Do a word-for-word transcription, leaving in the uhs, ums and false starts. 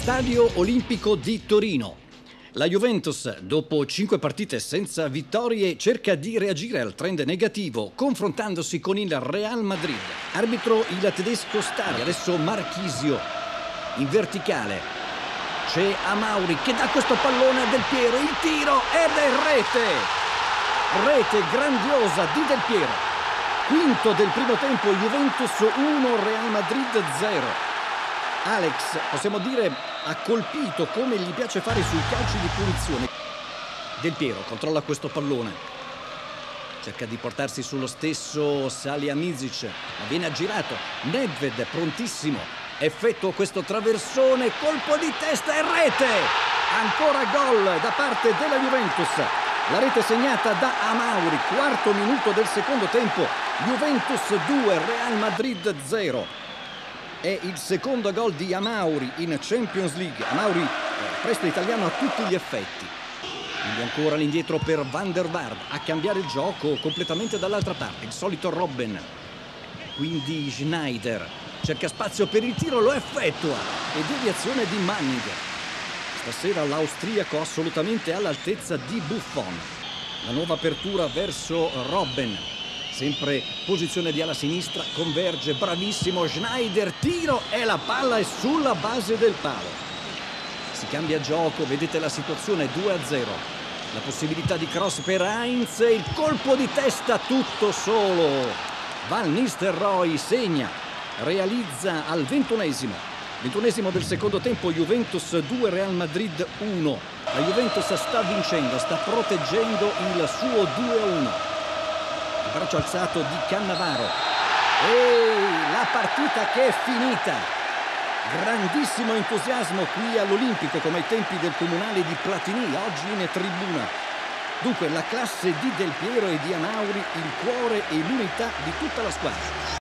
Stadio Olimpico di Torino. La Juventus, dopo cinque partite senza vittorie, cerca di reagire al trend negativo, confrontandosi con il Real Madrid. Arbitro il tedesco Stari, adesso Marchisio. In verticale c'è Amauri che dà questo pallone a Del Piero, il tiro ed è rete! Rete grandiosa di Del Piero. Quinto del primo tempo, Juventus uno, Real Madrid zero. Alex, possiamo dire, ha colpito come gli piace fare sui calci di punizione. Del Piero controlla questo pallone, cerca di portarsi sullo stesso Salihamidzic, ma viene aggirato. Nedved prontissimo, effettua questo traversone, colpo di testa e rete! Ancora gol da parte della Juventus. La rete segnata da Amauri, quarto minuto del secondo tempo. Juventus due, Real Madrid zero. È il secondo gol di Amauri in Champions League. Amauri, eh, prestito italiano a tutti gli effetti. Quindi ancora l'indietro per Van der Vaart a cambiare il gioco completamente dall'altra parte. Il solito Robben. Quindi Schneider cerca spazio per il tiro, lo effettua. E deviazione di Manning. Stasera l'austriaco assolutamente all'altezza di Buffon. La nuova apertura verso Robben. Sempre posizione di ala sinistra, converge, bravissimo Schneider, tiro e la palla è sulla base del palo. Si cambia gioco, vedete la situazione, due a zero. La possibilità di cross per Heinz, il colpo di testa tutto solo. Van Nistelrooy segna, realizza al ventunesimo. ventunesimo del secondo tempo, Juventus due, Real Madrid uno. La Juventus sta vincendo, sta proteggendo il suo due a uno. Braccio alzato di Cannavaro e la partita che è finita. Grandissimo entusiasmo qui all'Olimpico come ai tempi del Comunale di Platini, oggi in tribuna. Dunque la classe di Del Piero e di Amauri, il cuore e l'unità di tutta la squadra.